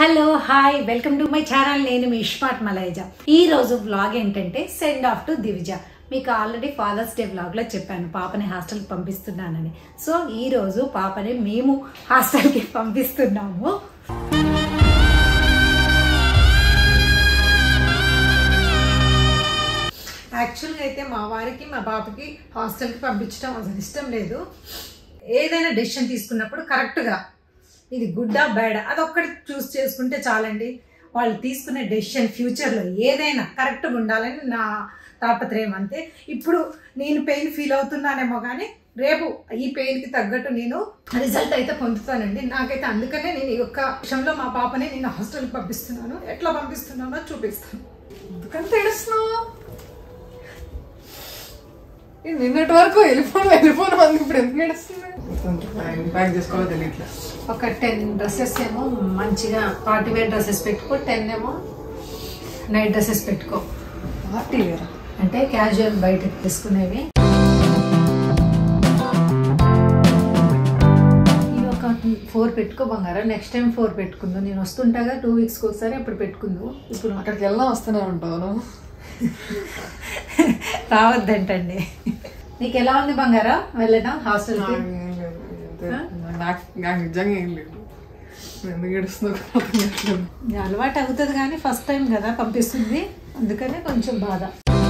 Hello hi welcome to my channel. నేను మీ ఇష్మార్ట్ మలయాజ. ఈ రోజు వ్లాగ్ ఏంటంటే సెండ్ ఆఫ్ టు దివిజ. మీకు ఆల్రెడీ ఫాదర్స్ డే వ్లాగ్లో చెప్పాను పాపని హాస్టల్కి పంపిస్తున్నానని. సో ఈ రోజు పాపని మేము హాస్టల్కి పంపిస్తున్నాము. యాక్చువల్గా అయితే మా వారికి మా పాపకి హాస్టల్కి పంపించడం అసలు ఇష్టం లేదు. ఏదైనా డెసిషన్ తీసుకున్నప్పుడు కరెక్ట్గా ఇది గుడ్డా బ్యాడా అదొక్కటి చూస్ చేసుకుంటే చాలండి. వాళ్ళు తీసుకునే డెసిషన్ ఫ్యూచర్లో ఏదైనా కరెక్ట్గా ఉండాలని నా తాపత్రయం. అంతే. ఇప్పుడు నేను పెయిన్ ఫీల్ అవుతున్నానేమో కానీ రేపు ఈ పెయిన్కి తగ్గట్టు నేను రిజల్ట్ అయితే పొందుతానండి. నాకైతే అందుకనే నేను ఈ ఒక్క విషయంలో మా పాపని నేను హాస్టల్కి పంపిస్తున్నాను. ఎట్లా పంపిస్తున్నానో చూపిస్తాను. ఎందుకంటే తెలుస్తున్నావు నిన్నటి వరకు వెళ్ళిపోను ఇప్పుడు ఎందుకు నడుస్తుంది ఒక 10 డ్రెస్సెస్ ఏమో మంచిగా పార్టీ వేర్ డ్రెస్సెస్ పెట్టుకో, 10 ఏమో నైట్ డ్రెస్సెస్ పెట్టుకో. పార్టీ వేర్ అంటే క్యాజువల్ బయటకు తీసుకునేవి. ఇవి ఒక 4 పెట్టుకో బంగారం. నెక్స్ట్ టైం 4 పెట్టుకుందు. నేను వస్తుంటాగా 2 వీక్స్కి ఒకసారి అప్పుడు పెట్టుకుందు. ఇప్పుడు అక్కడికి వెళ్ళా వస్తూనే ఉంటాను. రావద్దంటండి. నీకు ఎలా ఉంది బంగారం వెళ్ళడం హాస్టల్కి? నాకు నిజంగా ఏం లేదు. ఎందుకు ఏడుస్తున్నా అలవాటు అవుతుంది కానీ ఫస్ట్ టైం కదా పంపిస్తుంది, అందుకనే కొంచెం బాధ.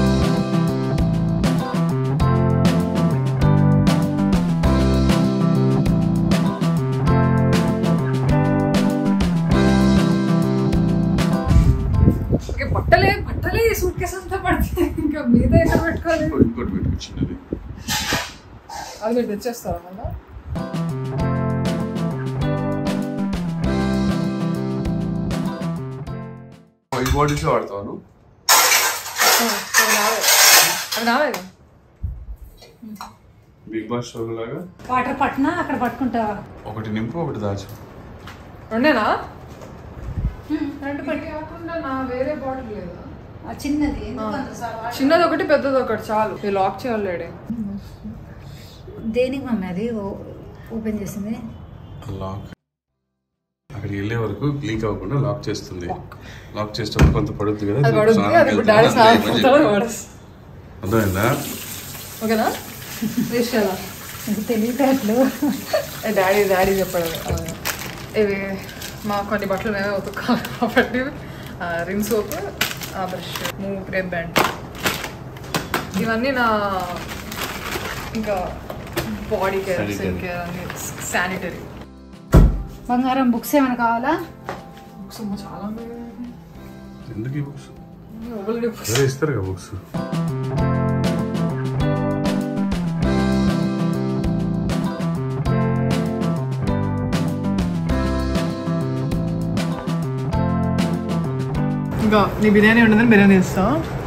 బట్టలే సూట్ కేసు అంతా పడితే ఇంకా మీద ఎక్కడ పెట్టుకోవాలి. అది మీరు తెచ్చేస్తారా మళ్ళా? వాడతాను బిగ్ బాస్ షో లాగా. వాటర్ పట్టినా అక్కడ పట్టుకుంటావా? ఒకటి నింపు ఒకటి దాచు. రెండేనా? 2 పట్టి కాకుండా నా వేరే బాటిల్ లేదా? చిన్నది ఒకటి పెద్దది ఒకటి చాలు. లాక్ చేయాలి. దేనికి మమ్మీ అది ఓపెన్ చేసింది? లాక్ అక్కడికి వెళ్ళే వరకు లీక్ అవ్వకుండా లాక్ చేస్తుంది. లాక్ చేసేటప్పుడు కొంత పడుతుంది కదా. అర్థమైందా? ఓకేనా? తెలియదు. డాడీ చెప్పాడు. ఇవి మా కొన్ని బట్టలు మేమే ఉతుక్కోవాలి కాబట్టి రిన్ సోప్, ఆ బ్రష్, మూవ్ క్రేప్ బ్యాండ్, ఇవన్నీ నా ఇంకా బాడీ కేర్, స్కిన్ కేర్ అన్ని శానిటరీ. బంగారం బుక్స్ ఏమైనా కావాలా? బుక్స్ చాలా ఎందుకు ఈ బుక్స్ ఇస్తారు కదా బుక్స్. ఇంకా నీ బిర్యానీ ఉండదని బిర్యానీ ఇస్తా.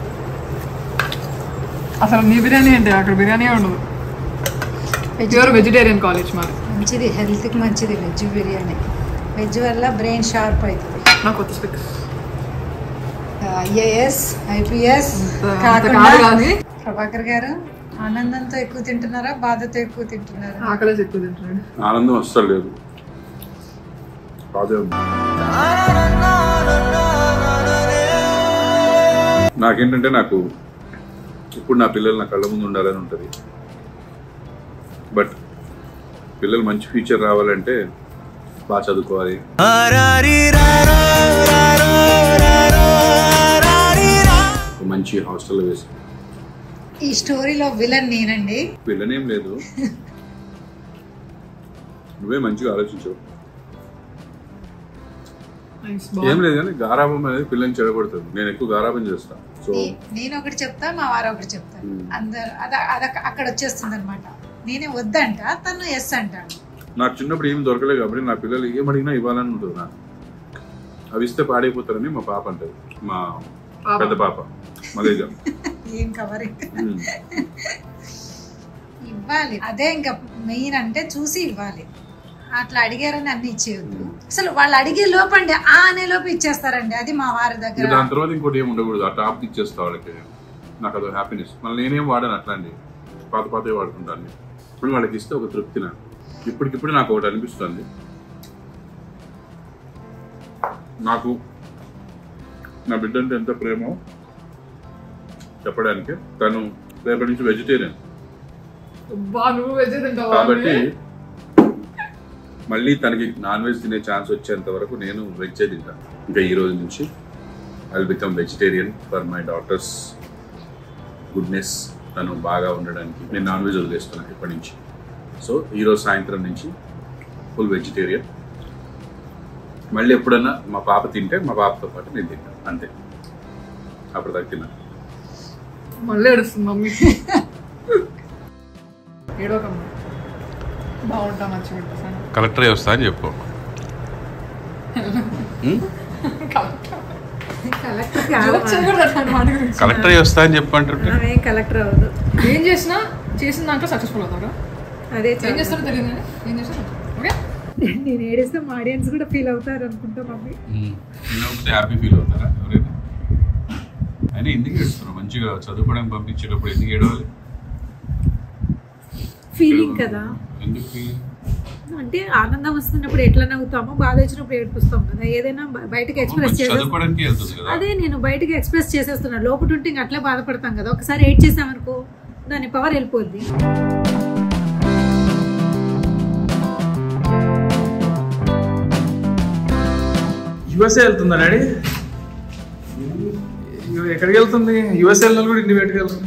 అసలు నీ బిర్యానీ అంటే అక్కడ బిర్యానీ ఉండదు. ప్యూర్ వెజిటేరియన్ కాలేజ్ మాది. మంచిది, హెల్త్కి మంచిది వెజ్ బిర్యానీ. వెజ్ వల్ల బ్రెయిన్ షార్ప్ అవుతుంది. నాకు కొత్త స్పీక్స్ IAS IPS కానీ ప్రభాకర్ గారు ఆనందంతో ఎక్కువ తింటున్నారా, బాధతో ఎక్కువ తింటున్నారా? ఆకలేసి ఎక్కువ తింటున్నాడు. ఆనందం అస్సలు లేదు. నాకేంటంటే నాకు ఇప్పుడు నా పిల్లలు నా కళ్ళ ముందు ఉండాలని ఉంటుంది. బట్ పిల్లలు మంచి ఫ్యూచర్ రావాలంటే బాగా చదువుకోవాలి. మంచి హాస్టల్లో వేసి. ఈ స్టోరీలో విలన్ నేనండి. విలన్ ఏం లేదు, నువ్వే మంచిగా ఆలోచించావు. ఏం లేదు కానీ గారాబం అనేది పిల్లల్ని చెడగొడుతుంది. నేను ఎక్కువ గారాబం చేస్తాను. సో నేను ఒకటి చెప్తా, మా వారు ఒకటి చెప్తాను. అందరు అక్కడ వచ్చేస్తుంది అనమాట. నేనే వద్దంట, తను ఎస్ అంటాడు. నాకు చిన్నప్పుడు ఏమి దొరకలేదు కాబట్టి నా పిల్లలు ఏమడిగినా ఇవ్వాలని ఉంటుంది నాకు. అవి ఇస్తే పాడైపోతారని మా పాప అంటది, మా పెద్ద పాప మలేజా. ఏం కవర్ ఇవ్వాలి, అదే ఇంకా మెయిన్. అంటే చూసి ఇవ్వాలి. అట్లా అడిగారని అన్ని ఇచ్చేయద్దు. అసలు వాళ్ళు అడిగే లోపండి అనే లోపు ఇచ్చేస్తారండి. అది మా వారి దగ్గర. దాని తర్వాత ఇంకోటి ఏమి ఉండకూడదు. ఆ టాప్ ఇచ్చేస్తా వాళ్ళకి. నాకు అదో హ్యాపీనెస్. మళ్ళీ నేనేం వాడాను అట్లాంటి పాతవే వాడుకుంటాను. ఇప్పుడు వాళ్ళకి ఇస్తే ఒక తృప్తి. నాకు ఇప్పటికిప్పుడు నాకు ఒకటి అనిపిస్తుంది, నాకు నా బిడ్డ అంటే ఎంత ప్రేమో చెప్పడానికి. తను రేపటి నుంచి వెజిటేరియన్ కాబట్టి మళ్ళీ తనకి నాన్ వెజ్ తినే ఛాన్స్ వచ్చేంత వరకు నేను వెజ్జే తింటాను. ఇంకా ఈ రోజు నుంచి I will become vegetarian for my daughter's goodness. తను బాగా ఉండడానికి నేను నాన్ వెజ్ వదిలేస్తున్నాను ఇప్పటి నుంచి. సో ఈరోజు సాయంత్రం నుంచి ఫుల్ వెజిటేరియన్. మళ్ళీ ఎప్పుడన్నా మా పాప తింటే మా పాపతో పాటు నేను తింటాను, అంతే. అప్పుడు దాకా తిన్నాను. మళ్ళీ ఏడుస్తుంది మమ్మీ. ఏడోకమ్మా, బాగుంటా మంచి పెట్టేసాను. కలెక్టరే వస్తా అని చెప్పు. కలెక్టరే వస్తా అని చెప్పు అంటుంటే కలెక్టర్ అవ్వదు. ఏం చేసినా చేసిన దాంట్లో సక్సెస్ఫుల్ అవుతారు. అదే ఏం చేస్తారో తెలియదు, ఏం చేస్తారు. ఓకే, నేను ఏడిస్తే మా ఆడియన్స్ కూడా ఫీల్ అవుతారు అనుకుంటా మమ్మీ. హ్యాపీ ఫీల్ అవుతారా ఎవరైనా? అయినా ఎందుకు ఏడుస్తారు? మంచిగా చదువుకోవడానికి పంపించేటప్పుడు ఎందుకు ఏడవాలి? ఫీలింగ్ కదా. ఎందుకు ఫీలింగ్ అంటే ఆనందం వస్తున్నప్పుడు ఎట్లా నవ్వుతామో, బాధ వచ్చినప్పుడు ఏడిపిస్తాం కదా. ఏదైనా బయటకి ఎక్స్ప్రెస్ చేసేస్తాం. అదే నేను బయటకి ఎక్స్ప్రెస్ చేసేస్తున్నా. లోపల ఉంటే ఇంక అట్లా బాధపడతాం కదా. ఒకసారి ఏడ్ చేసామనుకో దాని పవర్ వెళ్ళిపోద్ది. యుఎస్ఏ వెళ్తుందా డాడీ? ఎక్కడికి వెళ్తుంది? యుఎస్ఏ వెళ్ళిన కూడా ఇంటి బయటకు వెళ్తుంది.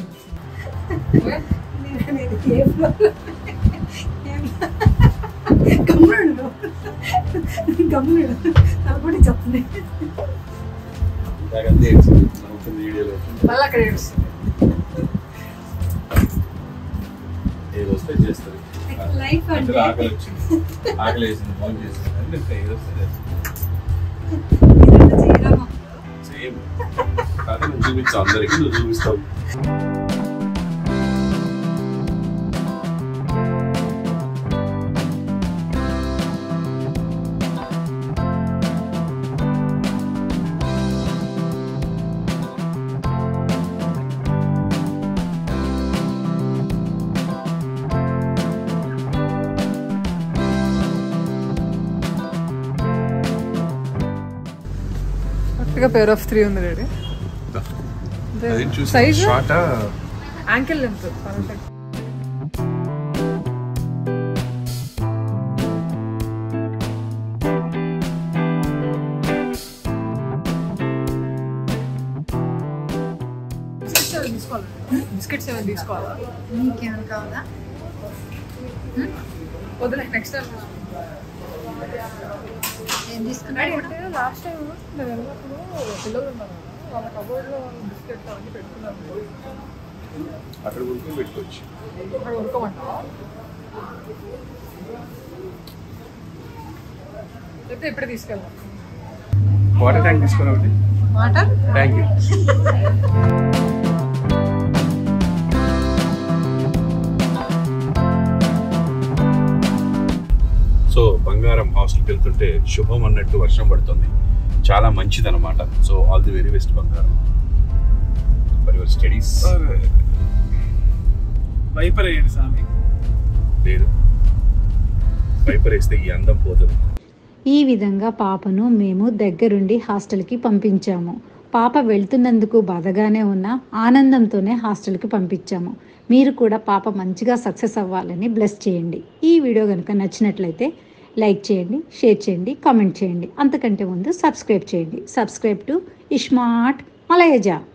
ఆకలి వేసింది, ఫోన్ చేసింది, సేమ్ అదే నువ్వు చూపించావు అందరికి, నువ్వు చూపిస్తావు. పేర్ ఆఫ్ 3 ఉంది ready. Size ankle length perfect. Biscuits ఏమైనా తీసుకోవాలా? నీకేమైనా కావాలా? వద్దులే, నెక్స్ట్ టైం ఏం తీసుకున్నాడు? లాస్ట్ టైం నేను వెళ్ళినప్పుడు పిల్లలు ఉన్నారు, వాళ్ళ కబోర్డ్లో బిస్కెట్స్ అవన్నీ పెట్టుకున్నాను. అక్కడ ఉడుకుని పెట్టుకోవచ్చు. అక్కడ ఉడకమంటావా? లేకపోతే ఇప్పుడే తీసుకెళ్దాం. వాటర్ ట్యాంక్ తీసుకున్నావు? Water thank you. సో బంగారం హాస్టల్కి వెళ్తుంటే శుభం అన్నట్టు వర్షం పడుతుంది. చాలా మంచిది అనమాట. So all the very best బంగారం ఫర్ యువర్ స్టడీస్. వైపర్ వేయండి స్వామి. లేదు, వైపర్ వేస్తే ఈ అందం పోతుంది. ఈ విధంగా పాపను మేము దగ్గరుండి హాస్టల్కి పంపించాము. పాప వెళ్తున్నందుకు బాధగానే ఉన్నా ఆనందంతోనే హాస్టల్కి పంపించాము. మీరు కూడా పాప మంచిగా సక్సెస్ అవ్వాలని బ్లెస్ చేయండి. ఈ వీడియో కనుక నచ్చినట్లయితే లైక్ చేయండి, షేర్ చేయండి, కామెంట్ చేయండి. అంతకంటే ముందు సబ్స్క్రైబ్ చేయండి. Subscribe to iSmart మలయజా.